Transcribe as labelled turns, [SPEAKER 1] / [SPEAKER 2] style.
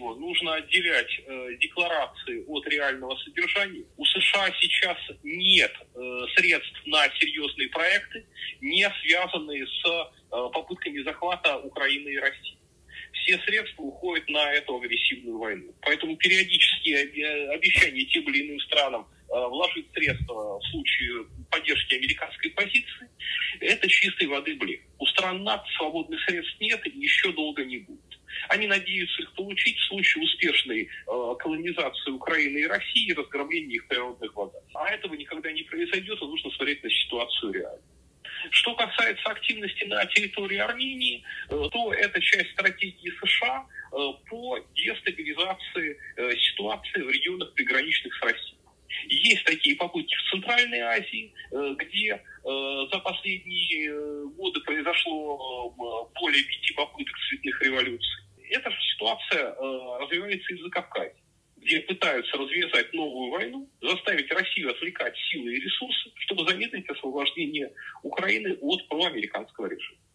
[SPEAKER 1] всего нужно отделять декларации от реального содержания. У США сейчас нет средств на серьезные проекты, не связанные с попытками захвата Украины и России. Все средства уходят на эту агрессивную войну. Поэтому периодические обещания тем или иным странам вложить средства в случае поддержки американской позиции – это чистой воды блеф. У стран НАТО свободных средств нет и еще долго не будет. Они надеются их получить в случае успешной колонизации Украины и России и разграбления их природных богатств. А этого никогда не произойдет, и нужно смотреть на ситуацию реально. Что касается активности на территории Армении, то это часть стратегии США по дестабилизации ситуации в регионах, приграничных с Россией. Есть такие попытки в Центральной Азии, где за последние годы произошло более 5 попыток цветных революций. Эта же ситуация развивается и в Закавказье, где пытаются развязать новую войну, заставить Россию отвлекать силы и ресурсы, чтобы замедлить освобождение Украины от проамериканского режима.